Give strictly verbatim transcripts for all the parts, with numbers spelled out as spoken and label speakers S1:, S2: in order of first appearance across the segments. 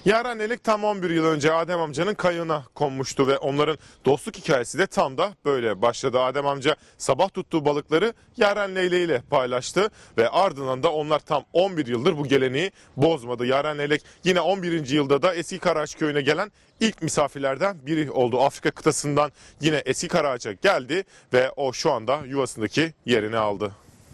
S1: Yaren Leylek tam on bir yıl önce Adem amcanın kayığına konmuştu ve onların dostluk hikayesi de tam da böyle başladı. Adem amca sabah tuttuğu balıkları Yaren Leylek ile paylaştı ve ardından da onlar tam on bir yıldır bu geleneği bozmadı. Yaren Leylek yine on birinci yılda da Eski Karaağaç köyüne gelen ilk misafirlerden biri oldu. Afrika kıtasından yine Eski Karaağaç'a geldi ve o şu anda yuvasındaki yerini aldı.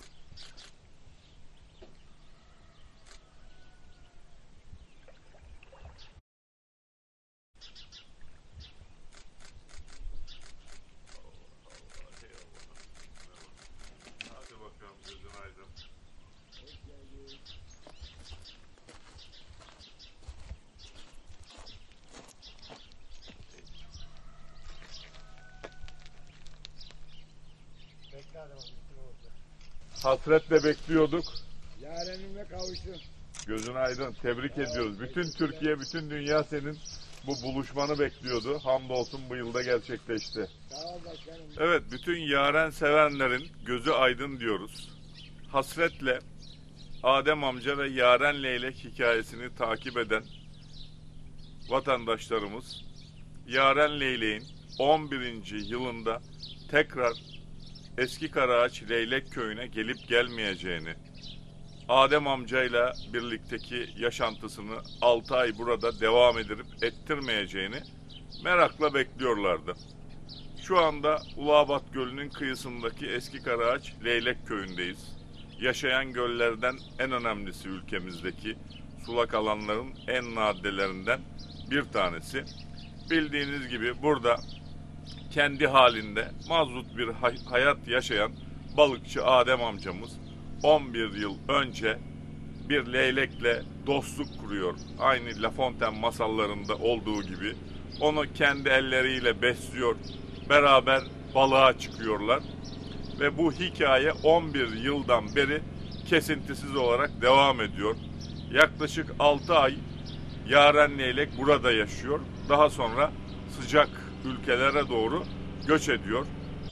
S2: Hasretle bekliyorduk.
S3: Yarenime kavuştum.
S2: Gözün aydın. Tebrik ediyoruz. Bütün Türkiye, bütün dünya senin bu buluşmanı bekliyordu. Hamdolsun bu yılda gerçekleşti.
S3: Sağ ol başkanım.
S2: Evet, bütün Yaren sevenlerin gözü aydın diyoruz. Hasretle Adem amca ve Yaren Leylek hikayesini takip eden vatandaşlarımız Yaren Leylek'in on birinci yılında tekrar Eski Karaağaç Leylek köyüne gelip gelmeyeceğini, Adem amcayla birlikteki yaşantısını altı ay burada devam edip ettirmeyeceğini merakla bekliyorlardı. Şu anda Uluabat Gölü'nün kıyısındaki Eski Karaağaç Leylek köyündeyiz. Yaşayan göllerden en önemlisi ülkemizdeki sulak alanların en nadidelerinden bir tanesi. Bildiğiniz gibi burada kendi halinde mazlut bir hayat yaşayan balıkçı Adem amcamız on bir yıl önce bir leylekle dostluk kuruyor. Aynı La Fontaine masallarında olduğu gibi onu kendi elleriyle besliyor. Beraber balığa çıkıyorlar. Ve bu hikaye on bir yıldan beri kesintisiz olarak devam ediyor. Yaklaşık altı ay Yaren Leylek burada yaşıyor. Daha sonra sıcak ülkelere doğru göç ediyor.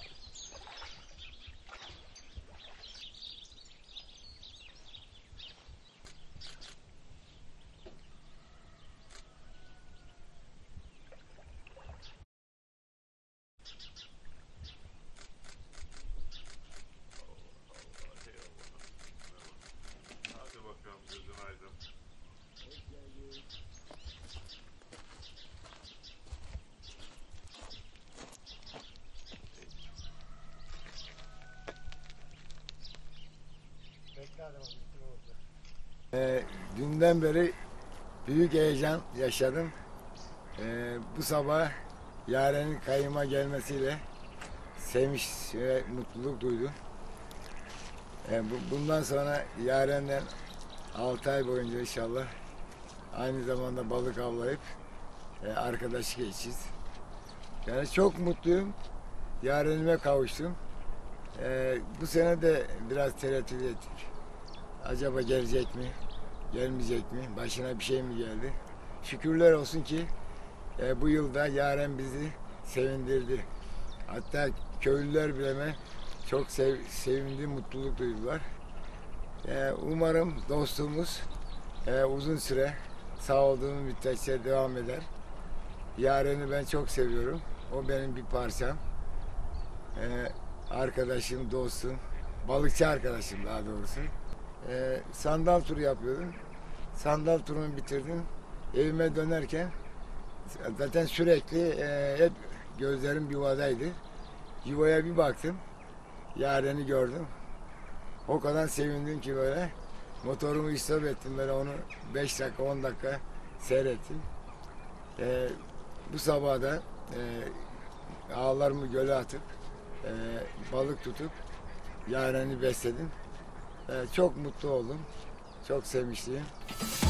S2: Hadi bakalım gözün aydın.
S3: Ee, dünden beri büyük heyecan yaşadım. Ee, bu sabah Yaren'in kayıma gelmesiyle sevinç ve mutluluk duydum. Ee, bu, bundan sonra Yaren'le altı ay boyunca inşallah aynı zamanda balık avlayıp e, arkadaşlık geçeceğiz. Yani çok mutluyum. Yaren'ime kavuştum. Ee, bu sene de biraz tereddüt ettik. Acaba gelecek mi? Gelmeyecek mi? Başına bir şey mi geldi? Şükürler olsun ki e, bu yılda Yaren bizi sevindirdi. Hatta köylüler bile çok sev, sevindi, mutluluk duydular. E, umarım dostluğumuz e, uzun süre sağ olduğum müddetçe devam eder. Yaren'i ben çok seviyorum. O benim bir parçam. E, arkadaşım, dostum, balıkçı arkadaşım daha doğrusu. Ee, sandal turu yapıyordum. Sandal turunu bitirdim. Evime dönerken zaten sürekli e, hep gözlerim yuvadaydı. Yuvaya bir baktım. Yaren'i gördüm. O kadar sevindim ki böyle motorumu istop ettim, böyle onu beş dakika on dakika seyrettim. Ee, bu sabah da e, ağlarımı göle atıp e, balık tutup Yaren'i besledim. Çok mutlu oldum. Çok sevinçliyim.